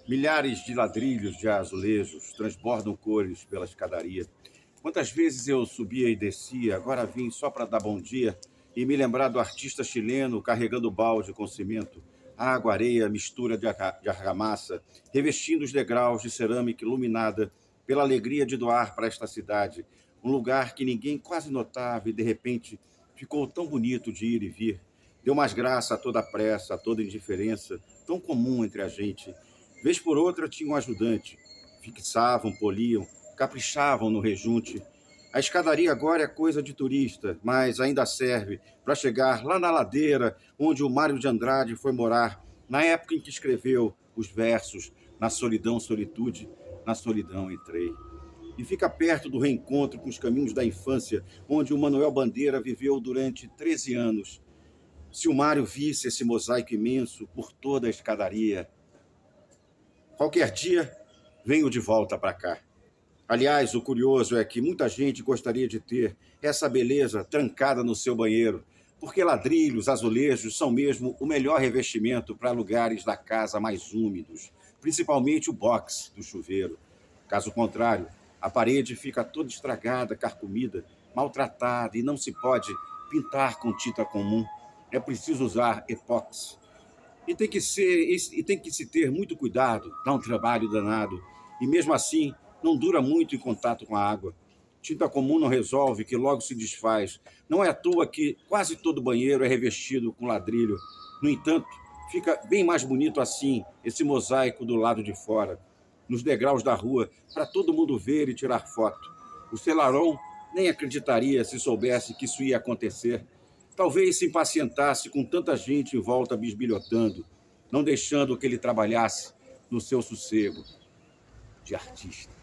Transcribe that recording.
Milhares de ladrilhos de azulejos transbordam cores pela escadaria. Quantas vezes eu subia e descia, agora vim só para dar bom dia e me lembrar do artista chileno carregando balde com cimento, água, areia, mistura de argamassa, revestindo os degraus de cerâmica iluminada pela alegria de doar para esta cidade, um lugar que ninguém quase notava e, de repente, ficou tão bonito de ir e vir. Deu mais graça a toda a pressa, a toda a indiferença, tão comum entre a gente. Vez por outra tinha um ajudante. Fixavam, poliam, caprichavam no rejunte. A escadaria agora é coisa de turista, mas ainda serve para chegar lá na ladeira onde o Mário de Andrade foi morar, na época em que escreveu os versos Na solidão, solitude, na solidão entrei. E fica perto do reencontro com os caminhos da infância, onde o Manuel Bandeira viveu durante 13 anos. Se o Mário visse esse mosaico imenso por toda a escadaria, qualquer dia venho de volta para cá. Aliás, o curioso é que muita gente gostaria de ter essa beleza trancada no seu banheiro, porque ladrilhos, azulejos são mesmo o melhor revestimento para lugares da casa mais úmidos, principalmente o box do chuveiro. Caso contrário, a parede fica toda estragada, carcomida, maltratada e não se pode pintar com tinta comum. É preciso usar epóxi. E tem que se ter muito cuidado, dá um trabalho danado. E mesmo assim, não dura muito em contato com a água. Tinta comum não resolve, que logo se desfaz. Não é à toa que quase todo banheiro é revestido com ladrilho. No entanto, fica bem mais bonito assim, esse mosaico do lado de fora, nos degraus da rua, para todo mundo ver e tirar foto. O Celarón nem acreditaria se soubesse que isso ia acontecer. Talvez se impacientasse com tanta gente em volta bisbilhotando, não deixando que ele trabalhasse no seu sossego de artista.